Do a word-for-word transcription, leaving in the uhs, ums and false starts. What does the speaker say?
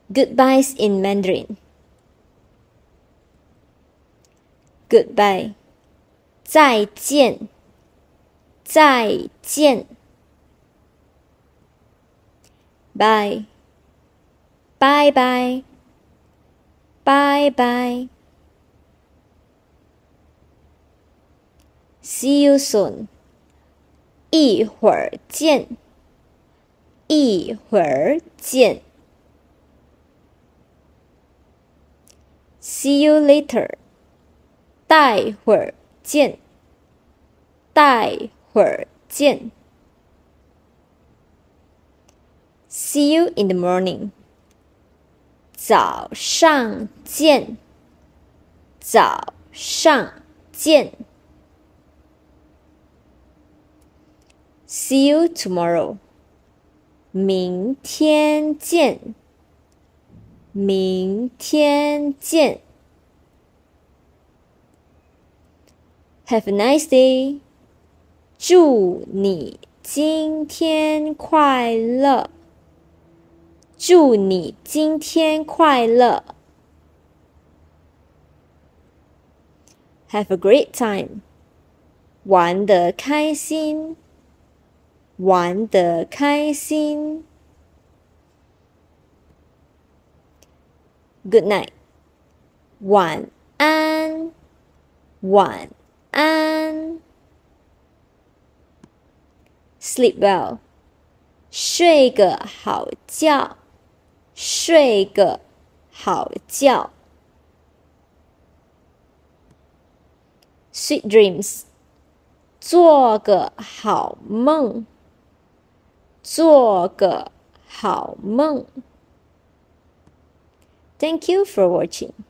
Goodbyes in Mandarin. Goodbye. 再见。再见。Bye. Bye bye. Bye bye. See you soon. 一会儿见。一会儿见。See you later. 待会儿见。待会儿见。See you in the morning. 早上见。早上见。See you tomorrow. 明天见。明天见。Have a nice day. 祝你今天快乐。祝你今天快乐。Have a great time. 玩得开心。玩得开心。Good night. 晚安。晚安。Sleep well. 睡个好觉。睡个好觉。Sweet dreams. 做个好梦。做个好梦。Thank you for watching.